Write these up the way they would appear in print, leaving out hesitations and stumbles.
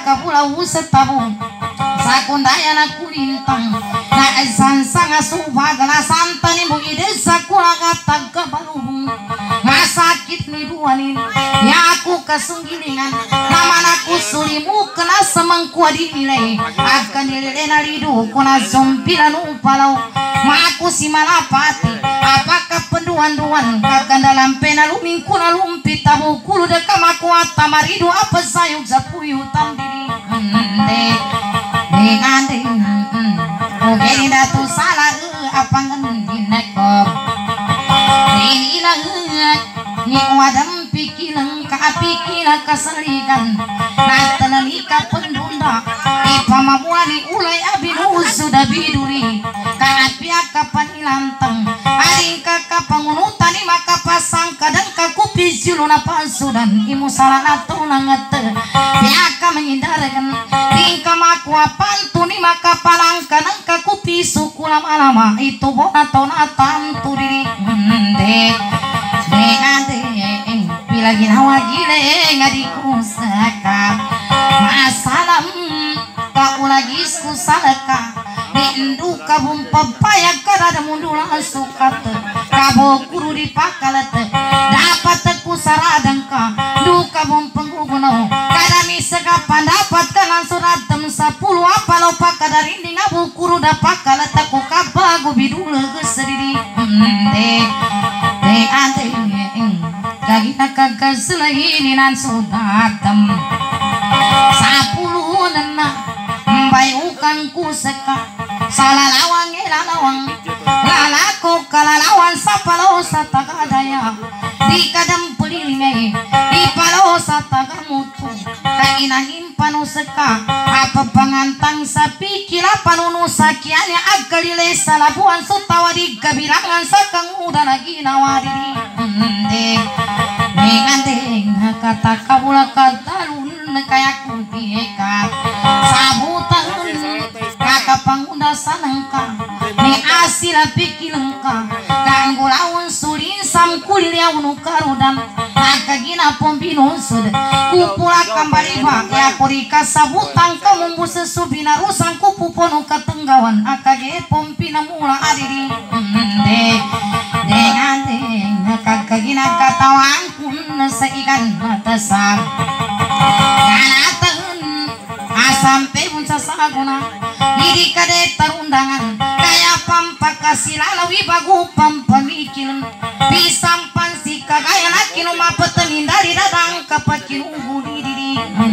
kapulau setabung sakundayana kulintang na sansang subagala santani mo idesa kulagata kabalubung ngasakit ni duanin ya aku kasunggilingan naman ako sulimu kena semangkua dinilai akan dilena lidu kuna zompilan upalau maku si malapati apakah penduan-duan kakan dalam pena luming kuna lumpit tabu kulu dekam aku atamaridu apa sayuk zapuyu tambiri ande ogeni datu salah apa ngendinekop inilah ni wadam pikilang kapikilang kasaligan natalika pendunda ipamamuani ulay abinu sudah biduri kaapia kapanilantang aring kakapangunutan ni makapasang kadang kakupi siluna pasudan imu salah nato nangete piaka menghindarkan tingkah makuapan tuni makapalangkan ang kakupi suku lama-lama itu bona tonatan turi bila ginawa gile ngadiku saka masalam kau lagi salaka nindu kabum papaya kada mundula sukat kabo kuru dipakalat dapat ku saradangka du kabum pengguguno kada misaka pandapat kanan surat tem 10 apa lupa kada rinding abu kuru dapakalat ku kabagu bidul gesediri ante kagina kagaselahini nan sudatem 10 nena mbai ukang kuseka salah lawang elalawang lalako kalalawan sapalo satagadaya di kadam pelilingai di palo satagamutu kainangin panuseka apa pangantang sapi kila panunu sakiannya agalile salabuan sutawa di kabilangan sakang udah lagi nawari ngandeng kata kabula katalun kayak kupieka sabutan kakak pangunda sanangka ni asila pikilengka kanggulaun sulin samkulil ya unukarudan nakagina pombinun sud kupula kambali ba ya kurika sabutan kamu musesubina rusang kupupono katenggawan akage pompina mula adiri kakagina katawang kun seikan matasam kanatan asampe pun sasaguna diri kade tarundangan kaya pampaka silalawi bagu pampamikil pisampan si kagaya nakinu mapetenin dari dadang kapakin unggu diri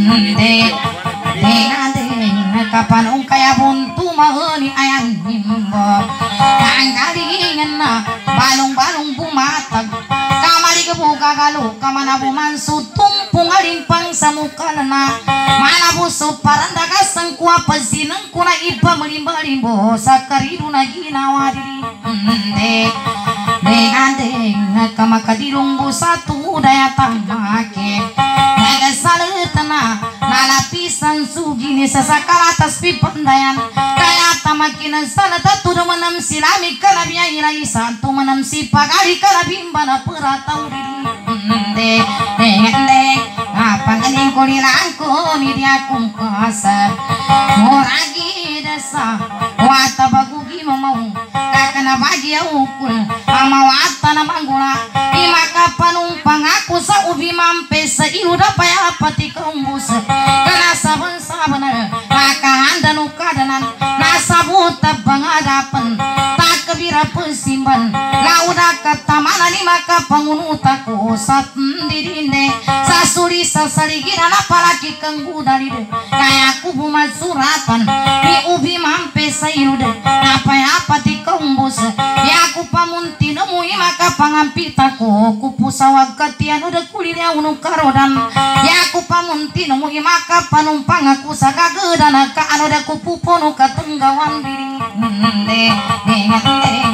kapan ungkaya buntu maheni ayang himbo kanggalingan na balong-balong bumatag kamali kebuka galu kamana bumansu tumpung alimpang sa muka na malabuso parandaga sangkua pesineng kuna iba melimba-limbo sakaridu na ginawa diri deng kamakadilung busatu daya tamake nagasaletana nalapisan sugini sesakala atas pipandayan kaya tamakinan sana tatu menam silami kalabia ilai satu menam si pagari kalabimbana peratau diri deng apa kening kulilangku ni dia kungkasa moragi desa wata bagugi mamau kakana bagi ukul ama wata na manggula imaka panumpang aku sa ubi mampe sa iluda paya pati kembus kana saben-saben maka anda nukadanan nasabuta bangadapan tak kebira pesimban lauda kata mana ni maka pangunutaku sat dirinde sasuri sasaligiran apalagi kenggu dari de kayak aku bumat suratan di ubi mampe sa iluda apa ya pati kembus ya aku pamunti nemui maka pangampitaku kupu sawag katian udah kulirnya unukarodan ya aku pamunti nemui maka panumpang aku sagagedan ka anu da kupu pono katenggawan diri